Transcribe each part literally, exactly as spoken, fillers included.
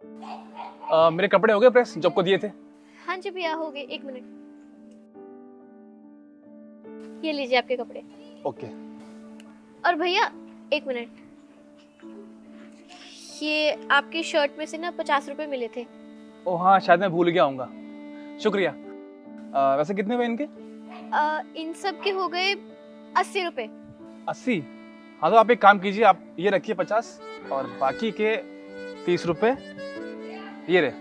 आ, मेरे कपड़े हो गए प्रेस जो आपको दिए थे? हाँ जी भैया हो गए, एक मिनट। ये लीजिए आपके कपड़े। ओके। और भैया एक मिनट, ये आपकी शर्ट में से ना पचास रुपए मिले थे। ओ हाँ, शायद मैं भूल गया होऊंगा, शुक्रिया। आ, वैसे कितने हुए इनके? आ, इन सब के हो गए अस्सी रुपए। अस्सी? हाँ तो आप एक काम कीजिए, आप ये रखिए पचास और बाकी के तीस रुपए ये रहे।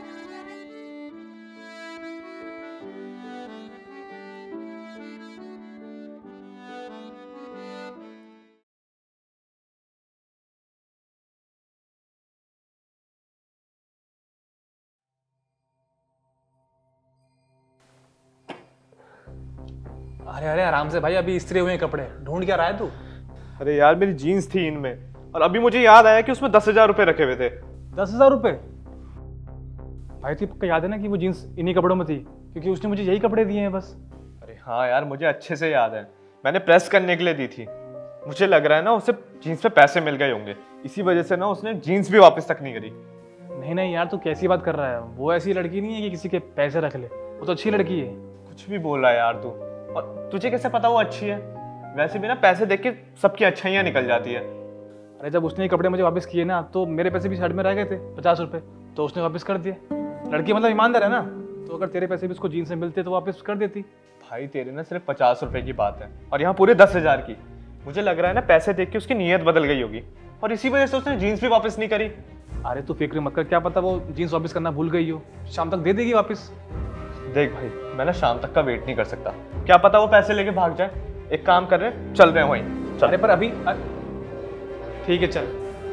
अरे अरे आराम से भाई, अभी इस्त्री हुए कपड़े, ढूंढ क्या रहा है तू? अरे यार मेरी जीन्स थी इनमें और अभी मुझे याद आया कि उसमें दस हजार रुपए रखे हुए थे। दस हजार रुपए? भाई तुझको याद है ना कि वो जीन्स इन्हीं कपड़ों में थी, क्योंकि उसने मुझे यही कपड़े दिए हैं बस। अरे हाँ यार मुझे अच्छे से याद है, मैंने प्रेस करने के लिए दी थी। मुझे लग रहा है ना उसे जीन्स पे पैसे मिल गए होंगे, इसी वजह से ना उसने जीन्स भी वापस तक नहीं करी। नहीं नहीं यार, तू कैसी बात कर रहा है? वो ऐसी लड़की नहीं है कि किसी के पैसे रख ले, वो तो अच्छी लड़की है। कुछ भी बोल रहा है यार तू, और तुझे कैसे पता वो अच्छी है? वैसे भी ना पैसे देख के सबकी अच्छाइयाँ निकल जाती है। अरे जब उसने ये कपड़े मुझे वापस किए ना, तो मेरे पैसे भी साइड में रह गए थे पचास रुपए, तो उसने वापस कर दिए। लड़की मतलब ईमानदार है ना, तो अगर तेरे पैसे भी उसको जीन्स में मिलते तो वापस कर देती। भाई तेरे ना सिर्फ पचास रुपए की बात है और यहाँ पूरे दस हजार की। मुझे लग रहा है ना पैसे देख के उसकी नीयत बदल गई होगी और इसी वजह से उसने जीन्स भी वापस नहीं करी। अरे तू फिक्र मत कर, क्या पता वो जीन्स वापस करना भूल गई हो, शाम तक दे देगी वापस। देख भाई मैं ना शाम तक का वेट नहीं कर सकता, क्या पता वो पैसे लेके भाग जाए। एक काम कर रहे हैं, चल रहे हैं वहीं। अरे पर अभी ठीक है चल,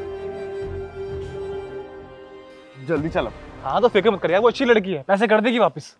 जल्दी चलो। हाँ तो फिक्र मत कर यार, वो अच्छी लड़की है, पैसे कर देगी वापस।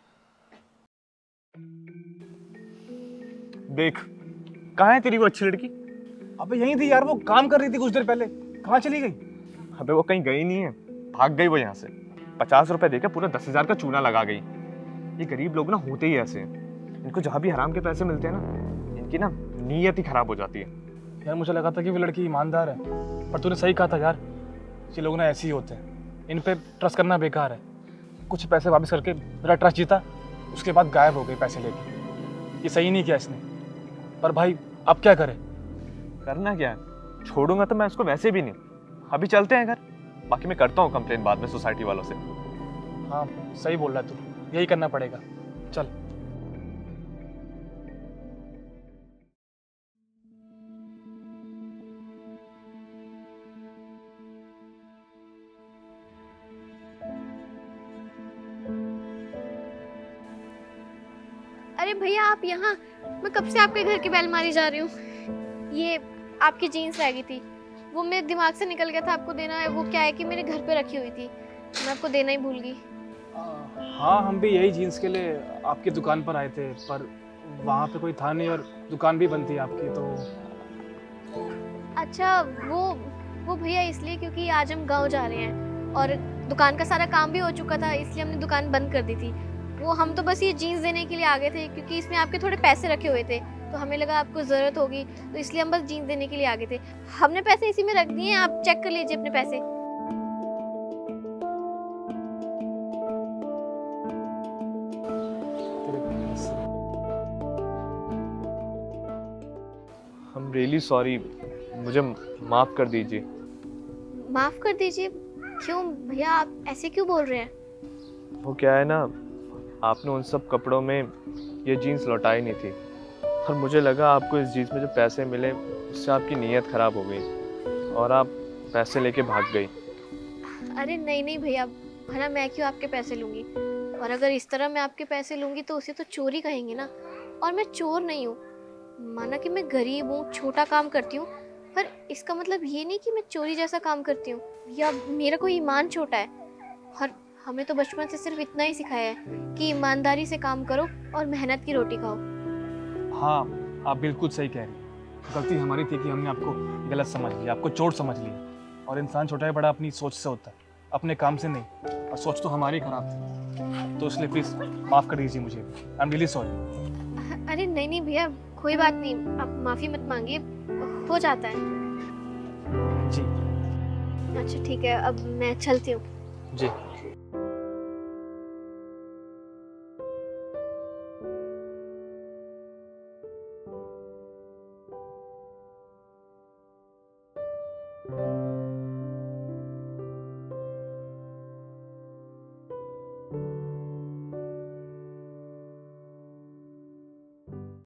देख कहाँ है तेरी वो अच्छी लड़की? अबे यहीं थी यार, वो काम कर रही थी कुछ देर पहले, कहाँ चली गई? अबे वो कहीं गई नहीं है, भाग गई वो यहाँ से। पचास रुपए देकर पूरा दस हजार का चूना लगा गई। ये गरीब लोग ना होते ही ऐसे हैं, इनको जहाँ भी हराम के पैसे मिलते हैं ना, इनकी ना नीयत ही खराब हो जाती है। यार मुझे लगा था कि वो लड़की ईमानदार है, पर तूने सही कहा था यार, ये लोग ना ऐसे ही होते हैं, इन पे ट्रस्ट करना बेकार है। कुछ पैसे वापस करके मेरा ट्रस्ट जीता, उसके बाद गायब हो गए पैसे लेके। ये सही नहीं किया इसने, पर भाई अब क्या करे? करना क्या है, छोड़ूंगा तो मैं उसको वैसे भी नहीं। अभी चलते हैं घर, बाकी मैं करता हूँ कंप्लेन बाद में सोसाइटी वालों से। हाँ सही बोल रहा है तू, यही करना पड़ेगा, चल। अरे भैया आप यहाँ, मैं कब से आपके घर की बेल मारी जा रही हूँ। ये आपकी जीन्स रह गई थी, वो मेरे दिमाग से निकल गया था आपको देना है। वो क्या है कि मेरे घर पे रखी हुई थी, मैं आपको देना ही भूल गई। हाँ हम भी यही जीन्स के लिए आपकी दुकान पर आए थे, पर वहाँ पे कोई था नहीं और दुकान भी बंद थी आपकी, तो। अच्छा वो वो भैया इसलिए क्योंकि आज हम गांव जा रहे हैं और दुकान का सारा काम भी हो चुका था, इसलिए हमने दुकान बंद कर दी थी। वो हम तो बस ये जीन्स देने के लिए आ गए थे, क्योंकि इसमें आपके थोड़े पैसे रखे हुए थे, तो हमें लगा आपको ज़रूरत होगी, तो इसलिए हम बस जीन्स देने के लिए आ गए थे। हमने पैसे इसी में रख दिए हैं, आप चेक कर लीजिए अपने पैसे। I'm really sorry, मुझे माफ कर दीजिए। माफ कर दीजिए? क्यों भैया, आप ऐसे क्यों बोल रहे हैं? वो क्या है ना, आपने उन सब कपड़ों में ये जीन्स लौटाई नहीं थी और मुझे लगा आपको इस जीन्स में जो पैसे मिले उससे आपकी नीयत खराब हो गई और आप पैसे लेके भाग गई। अरे नहीं नहीं भैया, भला मैं क्यों आपके पैसे लूँगी? और अगर इस तरह मैं आपके पैसे लूँगी तो उसे तो चोरी कहेंगे ना, और मैं चोर नहीं हूँ। माना कि मैं गरीब हूँ, छोटा काम करती हूँ, पर इसका मतलब ये नहीं कि मैं चोरी जैसा काम करती हूँ या मेरा कोई ईमान छोटा है। और हमें तो बचपन से सिर्फ इतना ही सिखाया है कि ईमानदारी से काम करो और मेहनत की रोटी खाओ। हाँ आप बिल्कुल सही कह रही हैं, गलती हमारी थी कि हमने आपको गलत समझ लिया, आपको चोट समझ लिया। और इंसान छोटा है बड़ा अपनी सोच से होता है, अपने काम से नहीं, और सोच तो हमारी खराब थी, तो इसलिए प्लीज़ माफ़ कर दीजिए मुझे। I am really sorry. अरे नहीं नहीं भैया, कोई बात नहीं, आप माफ़ी मत मांगिए, हो जाता है। जी अच्छा ठीक है, अब मैं चलती हूँ। जी। है